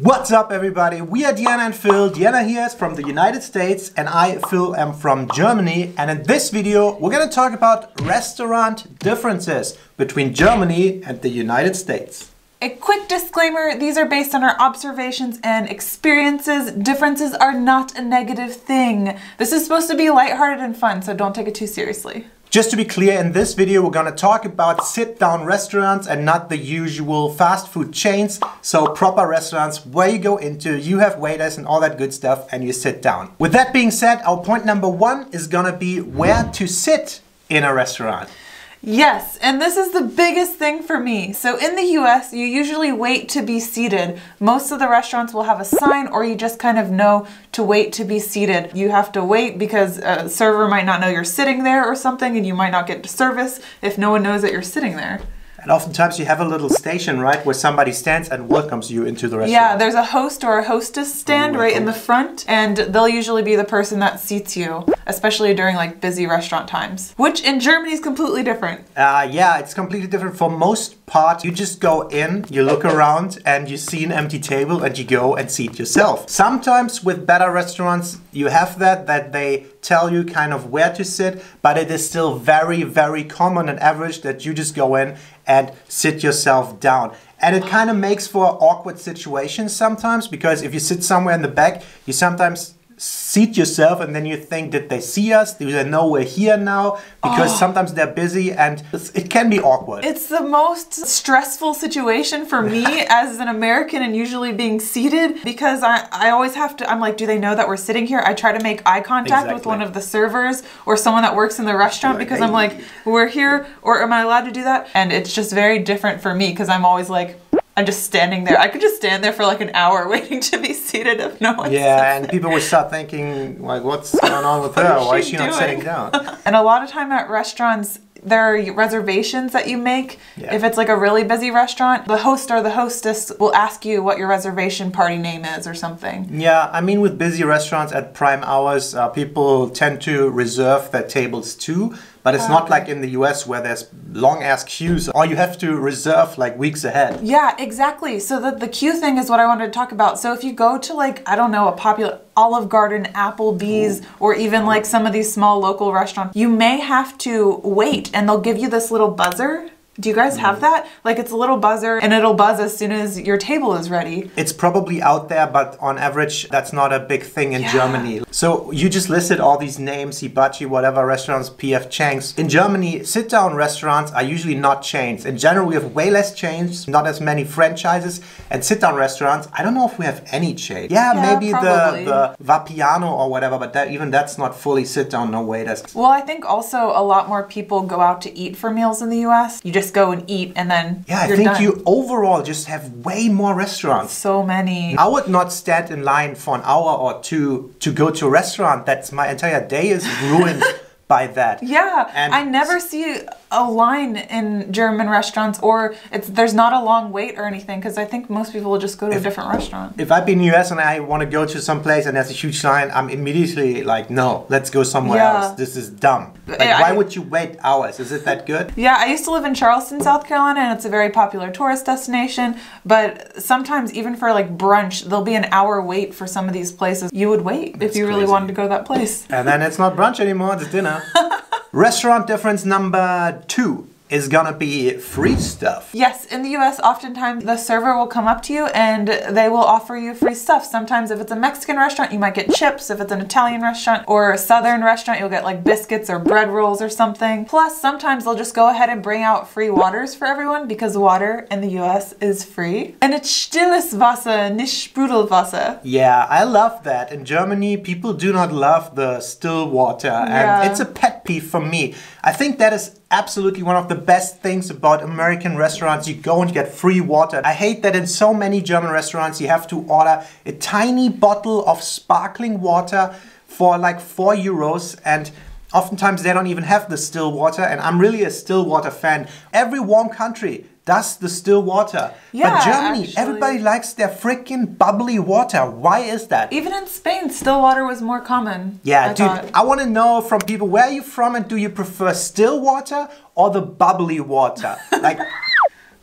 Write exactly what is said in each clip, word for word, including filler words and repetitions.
What's up everybody? We are Diana and Phil. Diana here is from the United States and I, Phil, am from Germany. And in this video we're going to talk about restaurant differences between Germany and the United States. A quick disclaimer, these are based on our observations and experiences. Differences are not a negative thing. This is supposed to be lighthearted and fun, so don't take it too seriously. Just to be clear, in this video we're gonna talk about sit-down restaurants and not the usual fast food chains. So proper restaurants where you go into, you have waiters and all that good stuff and you sit down. With that being said, our point number one is gonna be where to sit in a restaurant. Yes, and this is the biggest thing for me. So in the U S, you usually wait to be seated. Most of the restaurants will have a sign or you just kind of know to wait to be seated. You have to wait because a server might not know you're sitting there or something and you might not get service if no one knows that you're sitting there. And oftentimes you have a little station, right, where somebody stands and welcomes you into the restaurant. Yeah, there's a host or a hostess stand right in the front, and they'll usually be the person that seats you, especially during like busy restaurant times, which in Germany is completely different. Uh, yeah, it's completely different. For most part, you just go in, you look around, and you see an empty table, and you go and seat yourself. Sometimes with better restaurants, you have that, that they tell you kind of where to sit, but it is still very, very common and average that you just go in and sit yourself down. And it kind of makes for awkward situations sometimes, because if you sit somewhere in the back, you sometimes seat yourself and then you think, did they see us? Do they know we're here now? Because oh. sometimes they're busy and it can be awkward. It's the most stressful situation for me as an American and usually being seated, because I, I always have to, I'm like, do they know that we're sitting here? I try to make eye contact exactly. with one of the servers or someone that works in the restaurant, because I'm like, we're here, or am I allowed to do that? And it's just very different for me because I'm always like, I'm just standing there. I could just stand there for like an hour waiting to be seated if no one Yeah, and there. people would start thinking, like, what's going on with her? Why is she, she not sitting down? And a lot of time at restaurants, there are reservations that you make. Yeah. If it's like a really busy restaurant, the host or the hostess will ask you what your reservation party name is or something. Yeah, I mean, with busy restaurants at prime hours, uh, people tend to reserve their tables too. But it's uh, not like in the U S where there's long ass queues, or you have to reserve like weeks ahead. Yeah, exactly. So the, the queue thing is what I wanted to talk about. So if you go to like, I don't know, a popular Olive Garden, Applebee's, Ooh. or even like some of these small local restaurants, you may have to wait and they'll give you this little buzzer. Do you guys have that? Like it's a little buzzer and it'll buzz as soon as your table is ready. It's probably out there, but on average, that's not a big thing in yeah. Germany. So you just listed all these names, Hibachi, whatever restaurants, P F Chang's. In Germany, sit-down restaurants are usually not chains. In general, we have way less chains, not as many franchises. And sit-down restaurants, I don't know if we have any chains. Yeah, yeah maybe probably. the, the Vapiano or whatever, but that, even that's not fully sit-down, no waiters. Well, I think also a lot more people go out to eat for meals in the U S. You just go and eat and then yeah, you're I think done. You overall just have way more restaurants. So many. I would not stand in line for an hour or two to go to a restaurant. That's my entire day is ruined by that. Yeah, and I never see a line in German restaurants, or it's there's not a long wait or anything, because I think most people will just go to if, a different restaurant. If I've been in the U S and I want to go to some place and there's a huge line, I'm immediately like, no, let's go somewhere yeah. else. This is dumb. Like, I, why would you wait hours? Is it that good? Yeah, I used to live in Charleston, South Carolina, and it's a very popular tourist destination, but sometimes even for like brunch, there'll be an hour wait for some of these places. You would wait That's if you really crazy. wanted to go to that place. And then it's not brunch anymore, it's dinner. Restaurant difference number two is gonna be free stuff. Yes, in the U S, oftentimes the server will come up to you and they will offer you free stuff. Sometimes if it's a Mexican restaurant, you might get chips. If it's an Italian restaurant or a Southern restaurant, you'll get like biscuits or bread rolls or something. Plus, sometimes they'll just go ahead and bring out free waters for everyone, because water in the U S is free. And it's stilles Wasser, nicht Sprudelwasser. Yeah, I love that. In Germany, people do not love the still water. Yeah. And it's a pet peeve for me. I think that is absolutely one of the best things about American restaurants. You go and get free water. I hate that in so many German restaurants you have to order a tiny bottle of sparkling water for like four euros, and oftentimes they don't even have the still water, and I'm really a still water fan. Every warm country does the still water. Yeah, but Germany, actually. everybody likes their freaking bubbly water. Why is that? Even in Spain, still water was more common. Yeah, I dude, thought. I want to know from people, where are you from, and do you prefer still water or the bubbly water? Like,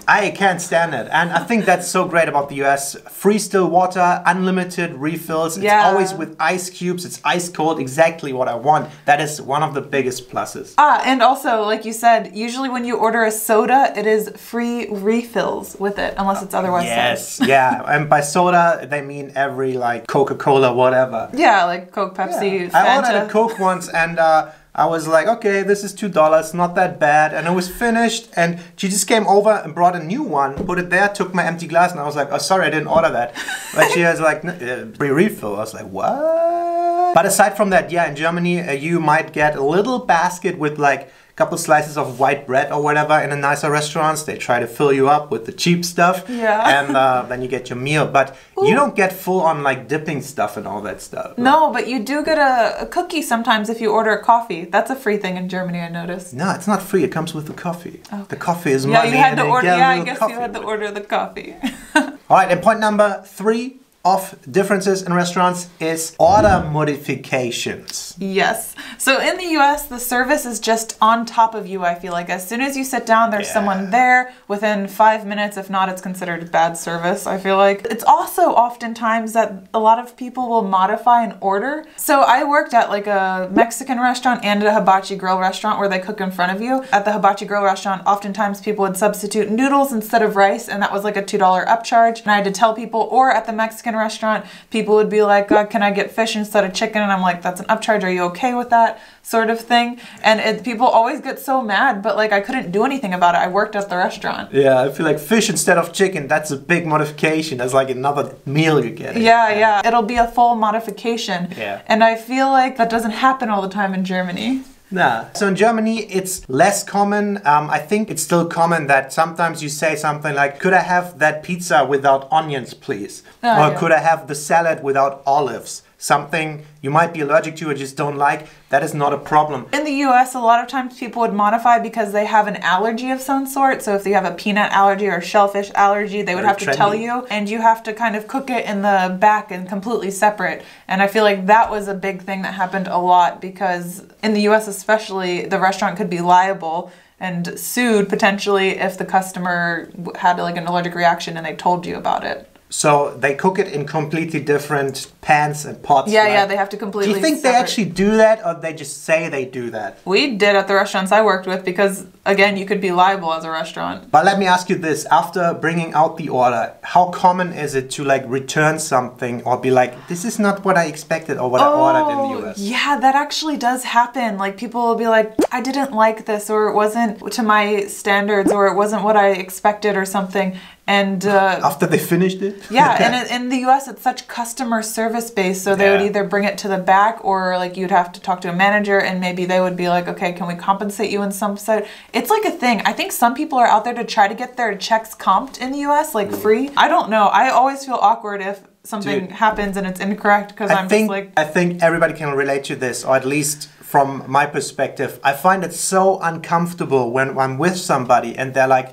I can't stand it. And I think that's so great about the U S. Free still water, unlimited refills. It's Yeah. always with ice cubes. It's ice cold, exactly what I want. That is one of the biggest pluses. Ah, and also, like you said, usually when you order a soda, it is free refills with it, unless it's otherwise Yes, said. yeah. And by soda, they mean every like Coca-Cola, whatever. Yeah, like Coke, Pepsi, Yeah. Fanta. I ordered a Coke once and uh, I was like, okay, this is two dollars, not that bad. And it was finished and she just came over and brought a new one, put it there, took my empty glass and I was like, oh, sorry, I didn't order that. But she was like, uh, free refill. I was like, what? But aside from that, yeah, in Germany, uh, you might get a little basket with like couple slices of white bread or whatever in a nicer restaurants. They try to fill you up with the cheap stuff. Yeah. And uh, then you get your meal. But Ooh. You don't get full on like dipping stuff and all that stuff. No, but you do get a, a cookie sometimes if you order a coffee. That's a free thing in Germany, I noticed. No, it's not free. It comes with the coffee. Okay. The coffee is yeah, money. You had and to you order, get yeah, I guess you had with to order the coffee. All right, and point number three of differences in restaurants is order modifications. Yes. So in the U S, the service is just on top of you, I feel like. As soon as you sit down, there's yeah. someone there. Within five minutes, if not, it's considered bad service, I feel like. It's also oftentimes that a lot of people will modify an order. So I worked at like a Mexican restaurant and a hibachi grill restaurant where they cook in front of you. At the hibachi grill restaurant, oftentimes people would substitute noodles instead of rice, and that was like a two dollar upcharge. And I had to tell people, or at the Mexican restaurant, people would be like, uh, can I get fish instead of chicken? And I'm like, that's an upcharge. Are you okay with that? Sort of thing. And it, people always get so mad, but like I couldn't do anything about it. I worked at the restaurant. Yeah, I feel like fish instead of chicken, that's a big modification. That's like another meal you get. Yeah, yeah. It'll be a full modification. Yeah. And I feel like that doesn't happen all the time in Germany. Nah. So in Germany, it's less common. Um, I think it's still common that sometimes you say something like, could I have that pizza without onions, please? Oh, or yeah. could I have the salad without olives? Something you might be allergic to or just don't like, that is not a problem. In the U S, a lot of times people would modify because they have an allergy of some sort. So if you have a peanut allergy or shellfish allergy, they would Very have to trendy. tell you, and you have to kind of cook it in the back and completely separate. And I feel like that was a big thing that happened a lot because in the U S especially, the restaurant could be liable and sued potentially if the customer had like an allergic reaction and they told you about it. So they cook it in completely different pans and pots. Yeah, right? yeah, they have to completely. Do you think separate. they actually do that, or they just say they do that? We did at the restaurants I worked with because, again, you could be liable as a restaurant. But let me ask you this: after bringing out the order, how common is it to like return something or be like, "This is not what I expected" or what oh, I ordered in the U S? Yeah, that actually does happen. Like people will be like, "I didn't like this," or "It wasn't to my standards," or "It wasn't what I expected," or something. And uh, after they finished it? Yeah, and in the U S it's such customer service based, so they yeah. would either bring it to the back or like you'd have to talk to a manager and maybe they would be like, okay, can we compensate you in some side? It's like a thing. I think some people are out there to try to get their checks comped in the U S, like free. I don't know. I always feel awkward if something Dude, happens and it's incorrect because I'm think, just like... I think everybody can relate to this, or at least from my perspective. I find it so uncomfortable when I'm with somebody and they're like,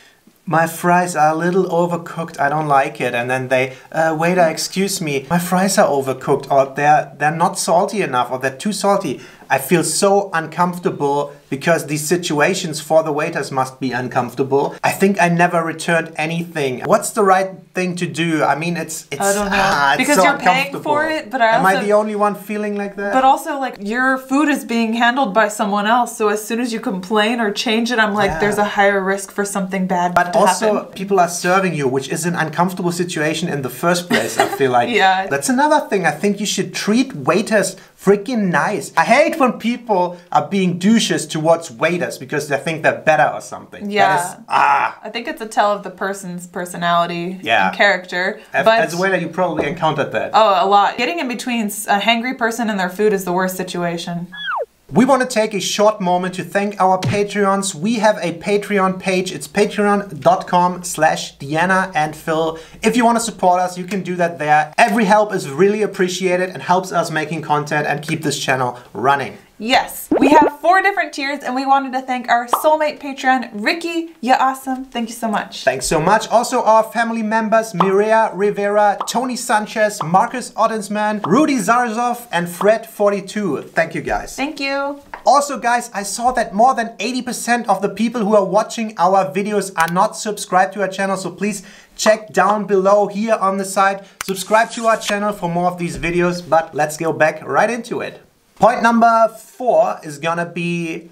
my fries are a little overcooked, I don't like it. And then they, uh, waiter, excuse me, my fries are overcooked, or they're, they're not salty enough, or they're too salty. I feel so uncomfortable because these situations for the waiters must be uncomfortable. I think I never returned anything. What's the right thing to do? I mean, it's it's I don't know. Ah, it's because so you're paying for it, but I Am also, I the only one feeling like that? But also, like, your food is being handled by someone else, so as soon as you complain or change it, I'm like, yeah. there's a higher risk for something bad but to also, happen. people are serving you, which is an uncomfortable situation in the first place, I feel like. Yeah. That's another thing. I think you should treat waiters freaking nice. I hate when people are being douches towards waiters because they think they're better or something. Yeah. That is, ah. I think it's a tell of the person's personality yeah. and character. As, but, as a waiter, you probably encountered that. Oh, a lot. Getting in between a hangry person and their food is the worst situation. We want to take a short moment to thank our Patreons. We have a Patreon page. It's patreon.com slash Deanna and Phil. If you want to support us, you can do that there. Every help is really appreciated and helps us making content and keep this channel running. Yes, we have four different tiers and we wanted to thank our soulmate Patreon, Ricky. You're awesome. Thank you so much. Thanks so much. Also our family members, Mireya Rivera, Tony Sanchez, Marcus Ottensman, Rudy Zarzov, and Fred forty-two. Thank you guys. Thank you. Also, guys, I saw that more than eighty percent of the people who are watching our videos are not subscribed to our channel. So please check down below here on the side. Subscribe to our channel for more of these videos. But let's go back right into it. Point number four is gonna be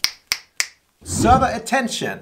server attention.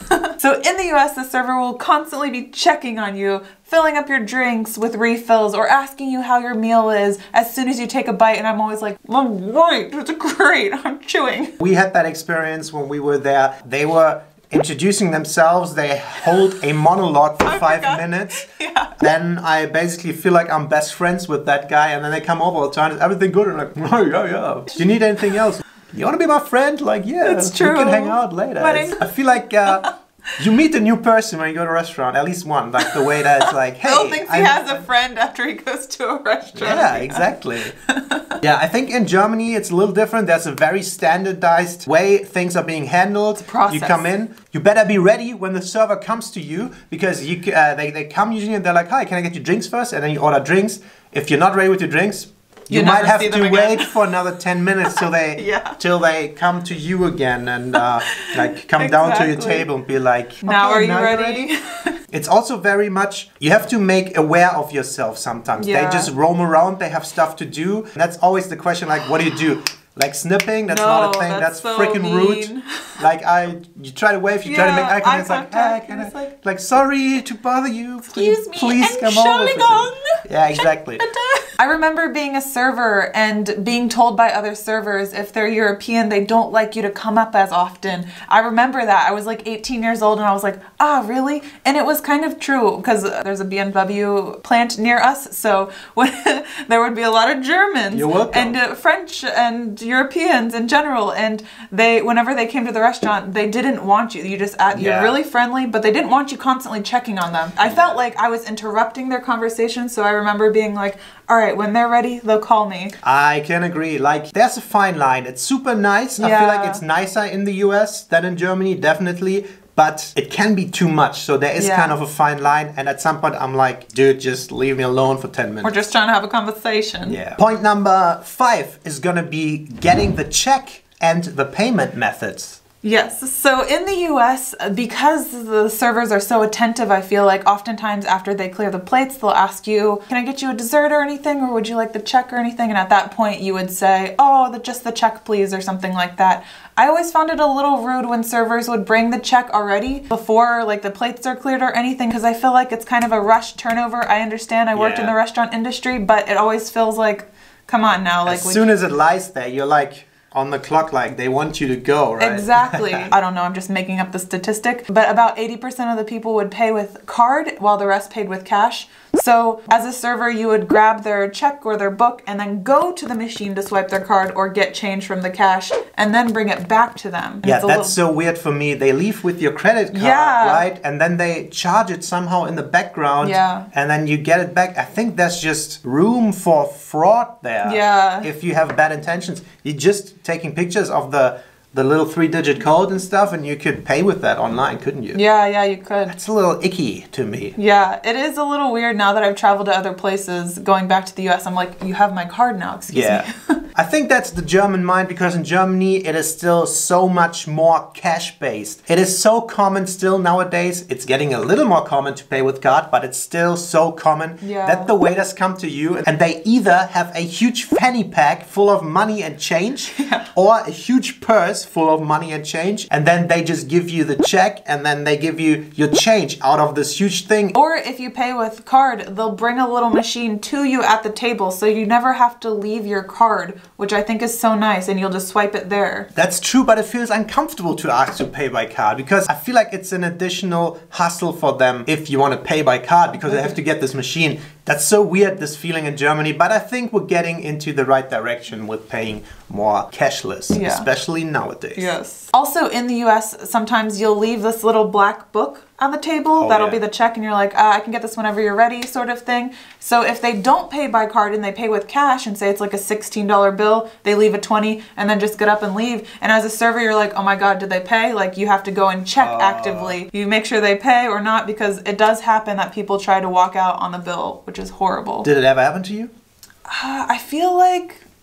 So in the U S, the server will constantly be checking on you, filling up your drinks with refills or asking you how your meal is as soon as you take a bite. And I'm always like, oh, right, it's great, I'm chewing. We had that experience when we were there. They were introducing themselves. They hold a monologue for I five forgot. minutes. Yeah. Then I basically feel like I'm best friends with that guy. And then they come over all the time. Is everything good? And I'm like, oh, yeah, yeah. Do you need anything else? You want to be my friend? Like, yeah, It's true. we can hang out later. But It's- I feel like uh, you meet a new person when you go to a restaurant, at least one. Like the way that it's like, hey. Phil thinks he I'm- has a friend after he goes to a restaurant. Yeah, exactly. Yeah, I think in Germany it's a little different. There's a very standardized way things are being handled. Process. You come in, you better be ready when the server comes to you, because you c- uh, they, they come usually and they're like, hi, can I get you drinks first? And then you order drinks. If you're not ready with your drinks, you You might never have see them to again. wait for another ten minutes till they Yeah. till they come to you again and uh, like come down to your Exactly. table and be like, Now "Okay, are you now ready? It's also very much, you have to make aware of yourself sometimes. Yeah. They just roam around, they have stuff to do. And that's always the question, like, what do you do? Like snipping, that's No, not a thing, that's that's, so freaking rude. mean. Like, I, you try to wave, you try to make Yeah, eye contact, eye it's like, contact, hey, can and I, it's like- like, sorry to bother you. Excuse me, please come over. for Entschuldigung. some-" Yeah, exactly. I remember being a server and being told by other servers if they're European, they don't like you to come up as often. I remember that. I was like eighteen years old and I was like, ah, really? And it was kind of true because there's a B M W plant near us. So when, there would be a lot of Germans You're welcome. and uh, French and Europeans in general. And they, whenever they came to the restaurant, they didn't want you. You just, act, Yeah. you're really friendly, but they didn't want you constantly checking on them. I felt like I was interrupting their conversation. So I remember being like, all right, when they're ready, they'll call me. I can agree. Like, there's a fine line. It's super nice. I feel like Yeah. it's nicer in the U S than in Germany, definitely. But it can be too much. So there is Yeah. kind of a fine line. And at some point, I'm like, dude, just leave me alone for ten minutes. We're just trying to have a conversation. Yeah. Point number five is gonna be getting the check and the payment methods. Yes. So in the U S, because the servers are so attentive, I feel like oftentimes after they clear the plates, they'll ask you, can I get you a dessert or anything? Or would you like the check or anything? And at that point you would say, oh, the, just the check, please, or something like that. I always found it a little rude when servers would bring the check already before like the plates are cleared or anything, because I feel like it's kind of a rush turnover. I understand I worked in Yeah. the restaurant industry, but it always feels like, come on now. Like As would soon as it lies there, you're like on the clock, like they want you to go, right? Exactly. I don't know, I'm just making up the statistic, but about eighty percent of the people would pay with card while the rest paid with cash. So as a server, you would grab their check or their book and then go to the machine to swipe their card or get change from the cash and then bring it back to them. And Yeah, it's a that's little- so weird for me. They leave with your credit card, Yeah. right? And then they charge it somehow in the background. Yeah. And then you get it back. I think there's just room for fraud there. Yeah. If you have bad intentions. You're just taking pictures of the the little three-digit code and stuff, and you could pay with that online, couldn't you? Yeah, yeah, you could. It's a little icky to me. Yeah, it is a little weird now that I've traveled to other places. Going back to the U S, I'm like, you have my card now, excuse Yeah. me. I think that's the German mind, because in Germany it is still so much more cash-based. It is so common still nowadays. It's getting a little more common to pay with card, but it's still so common Yeah. that the waiters come to you and they either have a huge fanny pack full of money and change, Yeah. or a huge purse full of money and change, and then they just give you the check and then they give you your change out of this huge thing. Or if you pay with card, they'll bring a little machine to you at the table, so you never have to leave your card, which I think is so nice, and you'll just swipe it there. That's true, but it feels uncomfortable to ask to pay by card, because I feel like it's an additional hassle for them if you want to pay by card, because they have to get this machine. That's so weird, this feeling in Germany, but I think we're getting into the right direction with paying more cashless, Yeah. especially nowadays. Yes. Also in the U S, sometimes you'll leave this little black book on the table. Oh, That'll yeah. be the check, and you're like, uh, I can get this whenever you're ready, sort of thing. So if they don't pay by card and they pay with cash, and say it's like a sixteen dollar bill, they leave a twenty and then just get up and leave. And as a server, you're like, oh my God, did they pay? Like, you have to go and check Oh. actively. You make sure they pay or not, because it does happen that people try to walk out on the bill, which is horrible. Did it ever happen to you? Uh, I feel like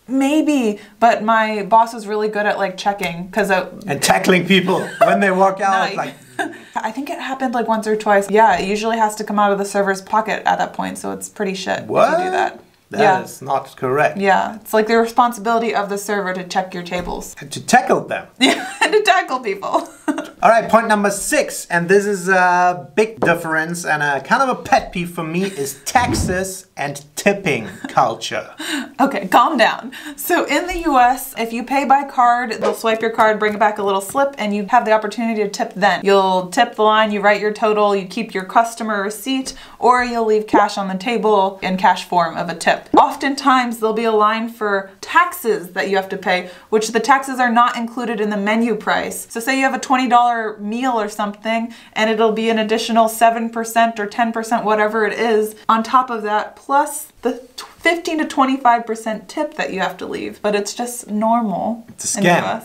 Maybe, but my boss was really good at like checking because and tackling people when they walk out. No, like, I think it happened like once or twice. Yeah, it usually has to come out of the server's pocket at that point, so it's pretty shit what? if you do that. That yeah. is not correct. Yeah, it's like the responsibility of the server to check your tables. To tackle them. Yeah, to tackle people. All right, point number six, and this is a big difference and a kind of a pet peeve for me, is taxes and tipping culture. Okay, calm down. So in the U S, if you pay by card, they'll swipe your card, bring back a little slip, and you have the opportunity to tip then. You'll tip the line, you write your total, you keep your customer receipt, or you'll leave cash on the table in cash form of a tip. Oftentimes, there'll be a line for taxes that you have to pay, which the taxes are not included in the menu price. So say you have a twenty dollar meal or something, and it'll be an additional seven percent or ten percent, whatever it is, on top of that, plus the fifteen to twenty-five percent tip that you have to leave. But it's just normal. It's a scam.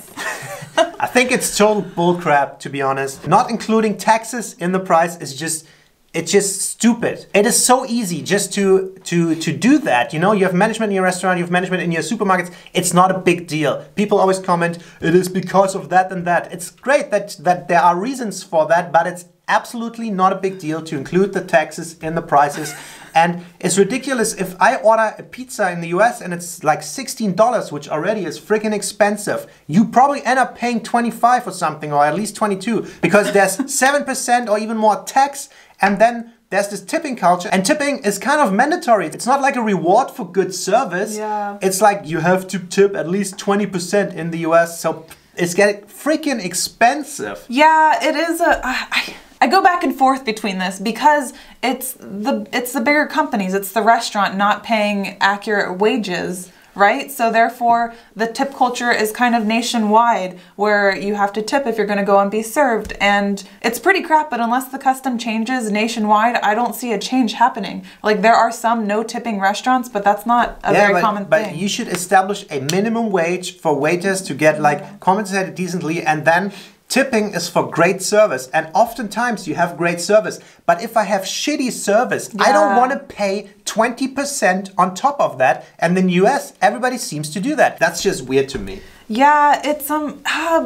I think it's total bullcrap, to be honest. Not including taxes in the price is just... It's just stupid. It is so easy just to, to, to do that. You know, you have management in your restaurant, you have management in your supermarkets. It's not a big deal. People always comment, it is because of that and that. It's great that, that there are reasons for that, but it's absolutely not a big deal to include the taxes in the prices. And it's ridiculous if I order a pizza in the U S and it's like sixteen dollars, which already is freaking expensive. You probably end up paying twenty-five or something, or at least twenty-two, because there's seven percent or even more tax. And then there's this tipping culture, and tipping is kind of mandatory. It's not like a reward for good service. Yeah. It's like you have to tip at least twenty percent in the U S, so it's getting freaking expensive. Yeah, it is a... I, I go back and forth between this because it's the it's the bigger companies, it's the restaurant not paying accurate wages, right? So therefore, the tip culture is kind of nationwide, where you have to tip if you're going to go and be served. And it's pretty crap, but unless the custom changes nationwide, I don't see a change happening. Like, there are some no tipping restaurants, but that's not a yeah, very but, common but thing. You should establish a minimum wage for waiters to get like compensated decently, and then tipping is for great service, and oftentimes you have great service. But if I have shitty service, Yeah. I don't want to pay twenty percent on top of that. And in the U S, everybody seems to do that. That's just weird to me. Yeah, it's um. Uh,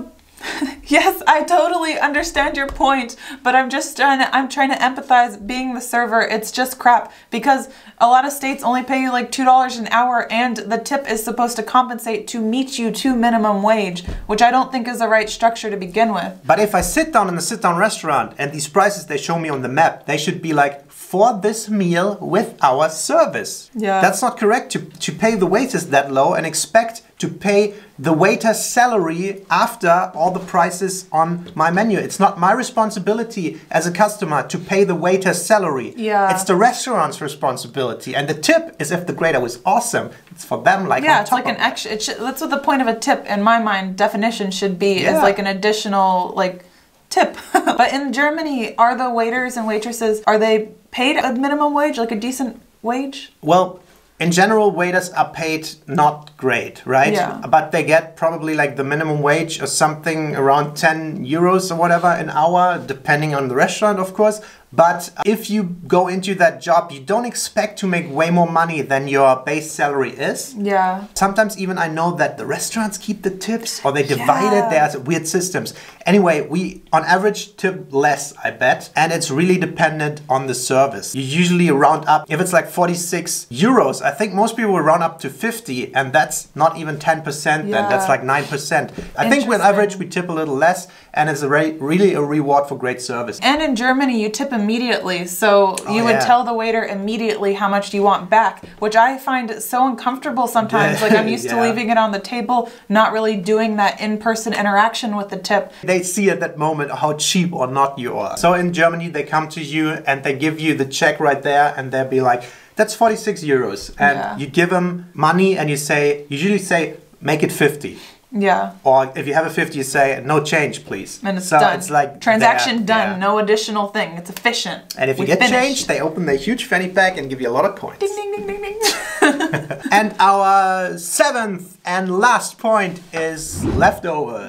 yes, I totally understand your point, but I'm just trying to, I'm trying to empathize being the server. It's just crap because a lot of states only pay you like two dollars an hour, and the tip is supposed to compensate to meet you to minimum wage, which I don't think is the right structure to begin with. But if I sit down in a sit-down restaurant and these prices they show me on the map, they should be like, for this meal with our service. Yeah. That's not correct to, to pay the waiters that low and expect to pay the waiter's salary after all the prices on my menu. It's not my responsibility as a customer to pay the waiter's salary. Yeah. It's the restaurant's responsibility. And the tip is if the waiter was awesome. It's for them, like, Yeah, on it's top like an of that. extra. It should, that's what the point of a tip, in my mind, definition should be, Yeah. is like an additional like tip. But in Germany, are the waiters and waitresses, are they paid a minimum wage, like a decent wage? Well, in general, waiters are paid not great, right? Yeah. But they get probably like the minimum wage or something around ten euros or whatever an hour, depending on the restaurant, of course. But if you go into that job, you don't expect to make way more money than your base salary is. Yeah. Sometimes even I know that the restaurants keep the tips, or they divide Yeah. it. There's weird systems. Anyway, we on average tip less, I bet. And it's really dependent on the service. You usually round up, if it's like forty-six euros, I think most people will round up to fifty, and that's not even ten percent then. Yeah. That's like nine percent. I think on Interesting. average we tip a little less, and it's a re really a reward for great service. And in Germany, you tip immediately. So you Oh, would yeah. tell the waiter immediately how much do you want back, which I find so uncomfortable sometimes. Like, I'm used to Yeah. leaving it on the table, not really doing that in-person interaction with the tip. They see at that moment how cheap or not you are. So in Germany, they come to you and they give you the check right there, and they'll be like, that's forty-six euros. And Yeah. you give them money and you say, you usually say, make it fifty. Yeah. Or if you have a fifty, you say, no change, please. And it's so done. it's like transaction there, done. yeah. No additional thing. It's efficient. And if you We get finished. change, they open their huge fanny pack and give you a lot of coins. Ding, ding, ding, ding, ding. And our seventh and last point is leftovers.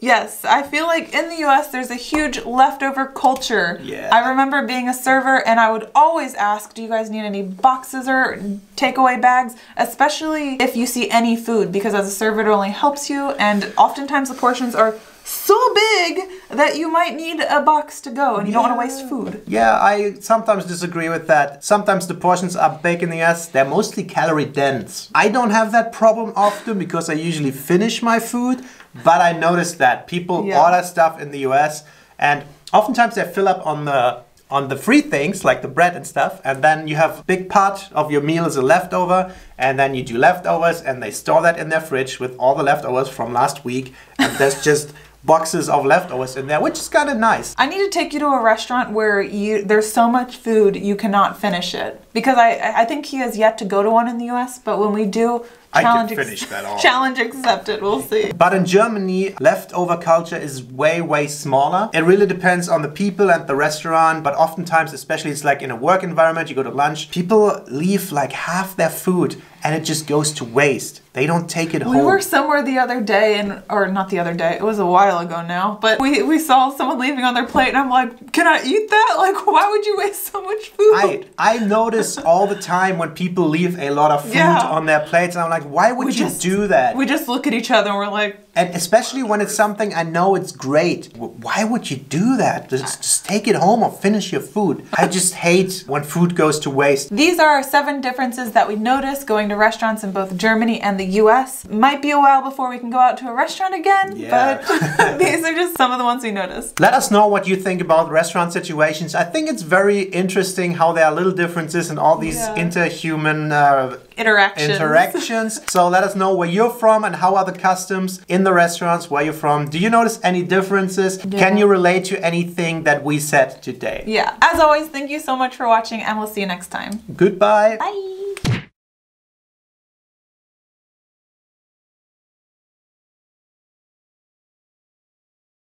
Yes, I feel like in the U S there's a huge leftover culture. Yeah. I remember being a server and I would always ask, do you guys need any boxes or takeaway bags? Especially if you see any food, because as a server it only helps you, and oftentimes the portions are so big that you might need a box to go and you yeah. don't want to waste food. Yeah, I sometimes disagree with that. Sometimes the portions are big in the U S, they're mostly calorie dense. I don't have that problem often because I usually finish my food, but I noticed that people yeah. order stuff in the U S and oftentimes they fill up on the on the free things like the bread and stuff, and then you have a big part of your meal as a leftover, and then you do leftovers and they store that in their fridge with all the leftovers from last week, and there's just boxes of leftovers in there, which is kind of nice. I need to take you to a restaurant where you there's so much food you cannot finish it, because I I think he has yet to go to one in the U S, but when we do, challenge I can finish that all. Challenge accepted, we'll see. But in Germany, leftover culture is way, way smaller. It really depends on the people and the restaurant, but oftentimes, especially it's like in a work environment, you go to lunch, people leave like half their food and it just goes to waste. They don't take it we home. We were somewhere the other day, and or not the other day, it was a while ago now, but we, we saw someone leaving on their plate and I'm like, can I eat that? Like, why would you waste so much food? I, I notice all the time when people leave a lot of food yeah. on their plates, and I'm like, why would we you just, do that? We just look at each other and we're like... And especially when it's something I know it's great. Why would you do that? Just, just take it home or finish your food. I just hate when food goes to waste. These are our seven differences that we noticed going to restaurants in both Germany and the U S. Might be a while before we can go out to a restaurant again, yeah. but these are just some of the ones we noticed. Let us know what you think about restaurant situations. I think it's very interesting how there are little differences in all these yeah. interhuman uh, interactions. interactions. So let us know where you're from and how are the customs in the restaurants where you're from. Do you notice any differences? Yeah. Can you relate to anything that we said today? Yeah. As always, thank you so much for watching, and we'll see you next time. Goodbye. Bye.